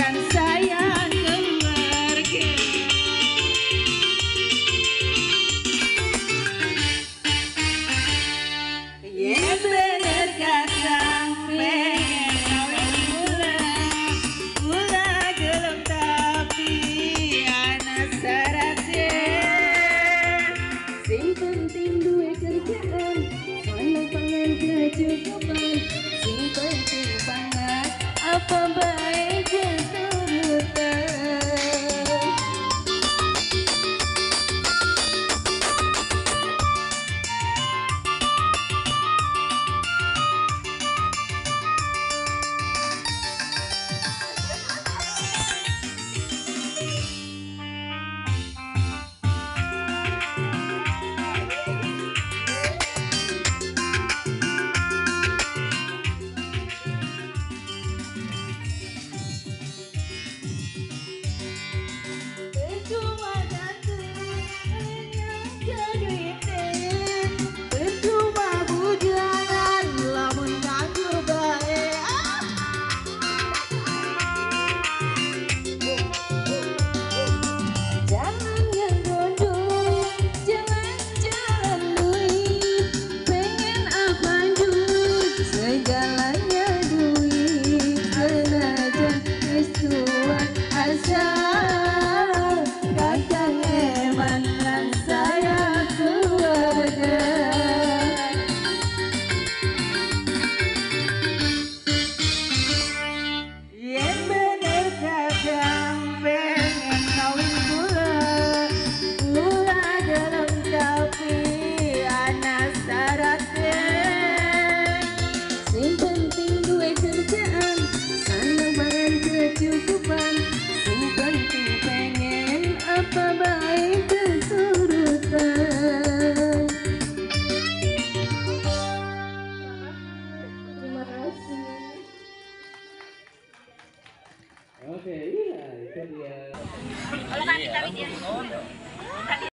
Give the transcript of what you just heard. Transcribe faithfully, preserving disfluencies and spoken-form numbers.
dan sayang keluarga. Ya bener kakang pengen kawin mula, mula gelem tapi anak syaratnya. Sing penting duwe kerjaan, mana pangan kecukupan. Sing penting banget apa baik keturutan. Segalanya duit senajan istuan asal kakang eman dan saya keluarga. Yang bener kakang pengen kawin kula, kula dalam tapi anak syaratnya. Sing penting duwe kerjaan, sana bangan kecukupan. Sing penting pengen apa baik keturutan. Terima kasih. Oke, iya itu dia. Kalau kami kami dia.